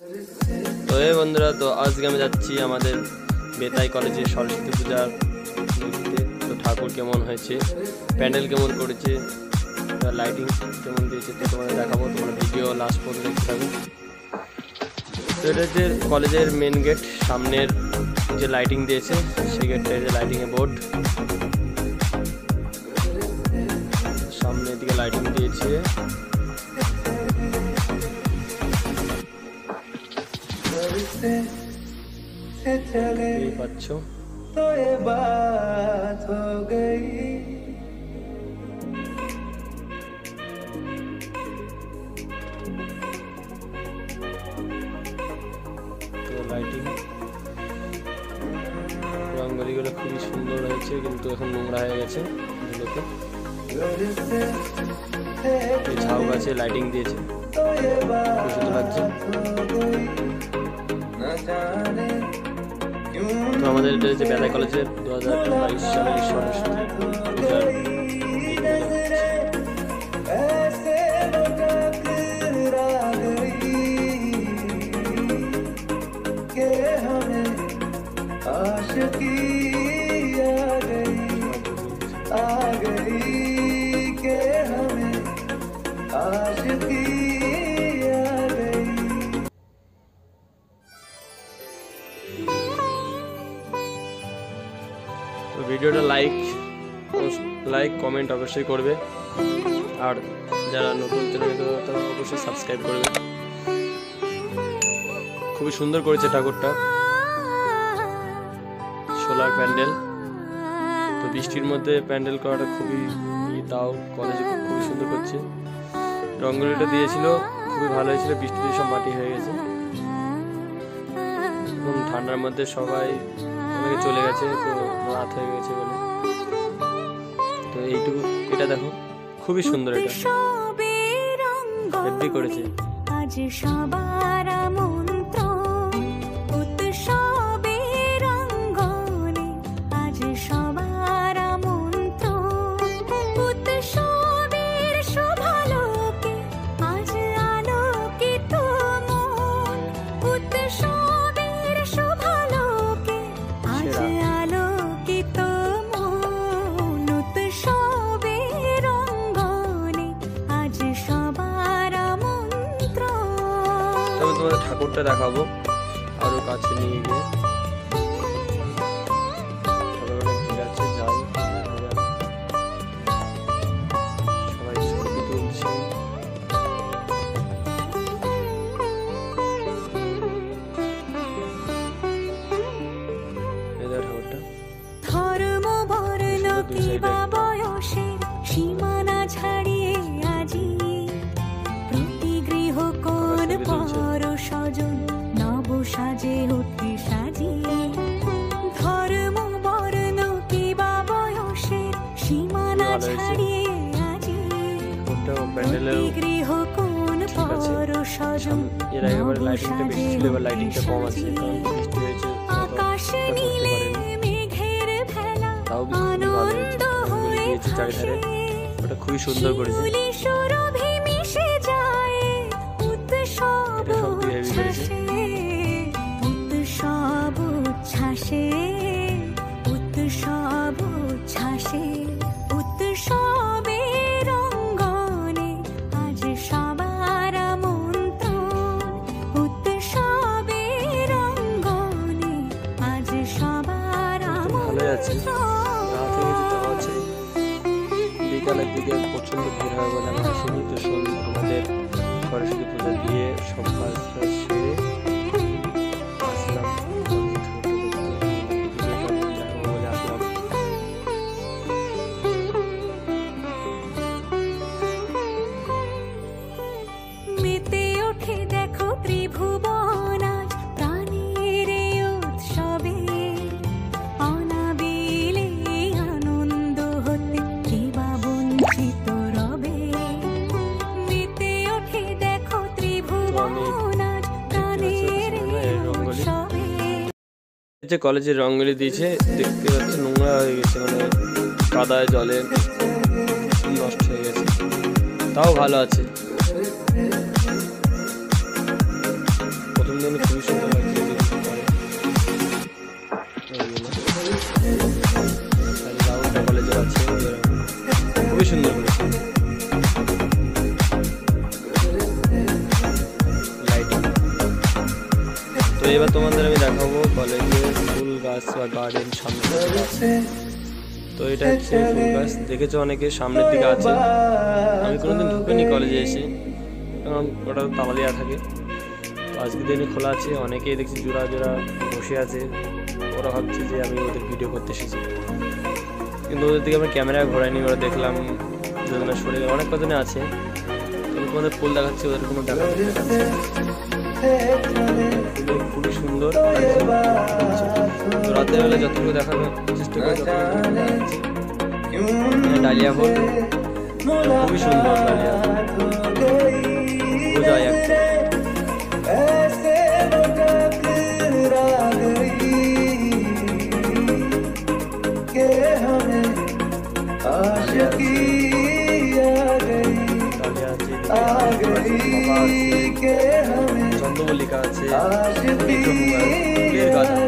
তো এই বন্ধুরা, তো আজকে আমি যাচ্ছি আমাদের বেতাই কলেজে সরস্বতী পূজার দেখতে। তো ঠাকুর কেমন হয়েছে, প্যান্ডেল কেমন করেছে, লাইটিং কেমন দিয়েছে, তো তোমাদের দেখাবো। তোমরা ভিডিও লাস্ট পর্যন্ত দেখতে থাকো। তো এটা হচ্ছে কলেজের মেন গেট, সামনের যে লাইটিং দিয়েছে সেই গেটটা, যে লাইটিংয়ের বোর্ড, সামনের দিকে লাইটিং দিয়েছে। পাচ্ছ তো ये बात हो गई। তো লাইটিং রঙগুলো খুবই সুন্দর হয়েছে, কিন্তু এখন নোংরা হয়ে গেছে। ঝাউ গাছে লাইটিং দিয়েছে, খুব সুন্দর লাগছে। তো আমাদের এটা হচ্ছে বেতাই কলেজের 2022 সালের সরস্বতী পূজার ভিডিওটা লাইক কমেন্ট অবশ্যই করবে, আর যারা নতুন চ্যানেল তারা অবশ্যই সাবস্ক্রাইব করবে। খুবই সুন্দর করেছে ঠাকুরটা, সোলার প্যান্ডেল। তো বৃষ্টির মধ্যে প্যান্ডেল করাটা খুবই, তাও কলেজে খুবই সুন্দর করছে। রঙ্গোলিটা দিয়েছিল, খুবই ভালো হয়েছিল। বৃষ্টিতে সব মাটি হয়ে গেছে, এবং ঠান্ডার মধ্যে সবাই অনেকে চলে গেছে, তো রাত হয়ে গেছে বলে। তো এইটুকু, এটা দেখো খুবই সুন্দর, এটা হেব্বি করেছে। তোমাদের ঠাকুরটা দেখাবো আরো কাছে নিয়ে গিয়ে। ভিড় আছে, যাই সবাই ছবি তুলছে। ঠাকুরটা সীমানা ছাড়িয়ে আজি প্রতি গৃহ কোন পর সজন নব সাজে উঠে সাজিয়ে। ধর্ম বর্ণ কিবা বয়সের সীমানা ছাড়িয়ে আজি প্রতি গৃহ কোন পর সজন নব সাজে আকাশ নীলে মেঘের ভেলা আনন্দ হয়ে ভাসে। ওটা খুবই সুন্দর করেছে। বিকালের দিকে প্রচন্ড ভিড় হয় বলে আমরা আসিনি। তো আমাদের সরস্বতী পূজা দিয়ে সব কাজ সেরে আসলাম। মেতে ওঠে দেখো ত্রিভুবন আজ প্রাণের উৎসবে। অনাবিলে আনন্দ হতে কেবা বঞ্চিত রবে। মেতে ওঠে দেখো ত্রিভুবন আজ প্রাণের উৎসবে। কলেজের রঙ্গোলি দিয়েছে, দেখতে পাচ্ছি নোংরা হয়ে গেছে, মানে কাদায় জলে নষ্ট হয়ে গেছে, তাও ভালো আছে। প্রথম ফুলগুলো খুবই সুন্দর লাগছে যেগুলো করে রাউন্ডটা কলেজে আছে, খুবই সুন্দর করেছে লাইটিং। তো এবার তোমাদের আমি দেখাবো কলেজে ফুল গাছ বা গার্ডেন সামনে আছে। তো এটা হচ্ছে ফুল গাছ, দেখেছো অনেকে সামনের দিকে আছে, আমি কোনোদিন ঢুকিনি কলেজে এসে, কারণ ওটা তালা দেওয়া থাকে। তো আজকে দিনে খোলা আছে, অনেকেই দেখছি জোড়া জোড়া বসে আছে, ওরা ভাবছে যে আমি ওদের ভিডিও করতে এসেছি, কিন্তু ওদের দিকে আমি ক্যামেরা ঘোরাইনি। ওরা দেখলাম দুজনে সরে গেল, অনেক কজনে আছে, কিন্তু তোমাদের ফুল দেখাচ্ছি, ওদের কোনো দেখা খুবই সুন্দর। তো রাতের বেলা যতটুকু দেখানোর চেষ্টা করে ডালিয়া ফুল খুবই সুন্দর, ডালিয়া বোঝায় একটা চন্দ্রমল্লিকা আছে, ফুলের গাছ